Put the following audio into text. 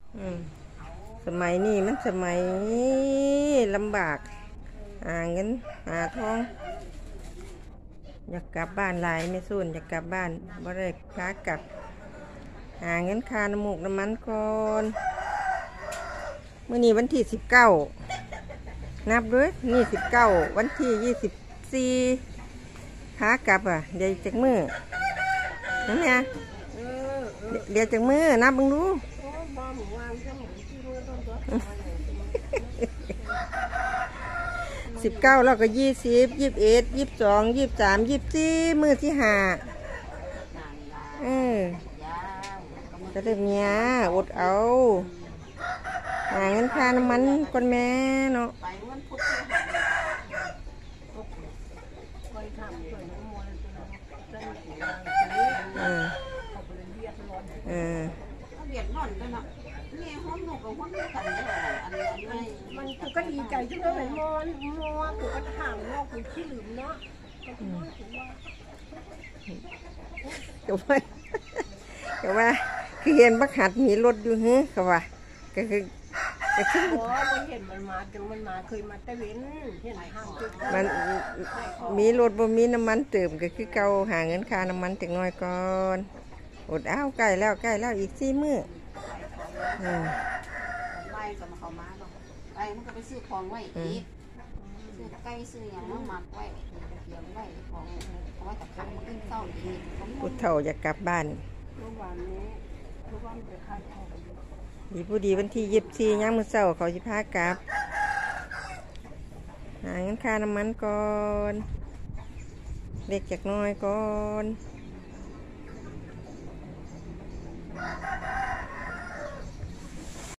สมัยนี้มันสมัยลำบากหาเงินหาทองอยากกลับบ้านหลายไม่สูนอยากกลับบ้านบ่ได้ค้ากลับหาเงินค่าน้ำมูกน้ำมันก่อนมื้อนี้วันที่19นับด้วยนี่19วันที่24ค้ากลับเดี๋ยวจักมื้อนั่นไงเดี๋ยวจักมื้อนับมึงดู19แล้วก็20 21 22 23 24มื้อที่5จะได้เมียอดเอาหาเงินค่าน้ำมันก่อนแม่เนาะมันกูก็ดีใจที่เราเห็นมอนกูก็ถามว่ากูขี้ลืมเนาะก็ว่าคือเห็นบักหัดมีรถอยู่เฮ้ยก็ว่าก็คือมันเห็นมันมาจังมันมาเคยมาตะเวนเห็นห้างมันมีรถบ่มีน้ำมันเติมก็คือเก่าหาเงินค่าน้ำมันจักหน่อยก่อนอดเอาใกล้แล้วอีก4 มื้อไล่กับเขามาเนาะไล่มันก็ไปซื้อของไว้อีกซื้อไก่ซื้ออย่างนั้นหมักไว้เตรียมไว้ของเอาไว้กับขังมันขึ้นเศร้าอีกผู้เฒ่าอยากกลับบ้านดีผู้ดีวันที่24ย่างมื้อเช้าเขาสิพากลับหาเงินค่าน้ำมันก่อนเล็กจักน้อยก่อน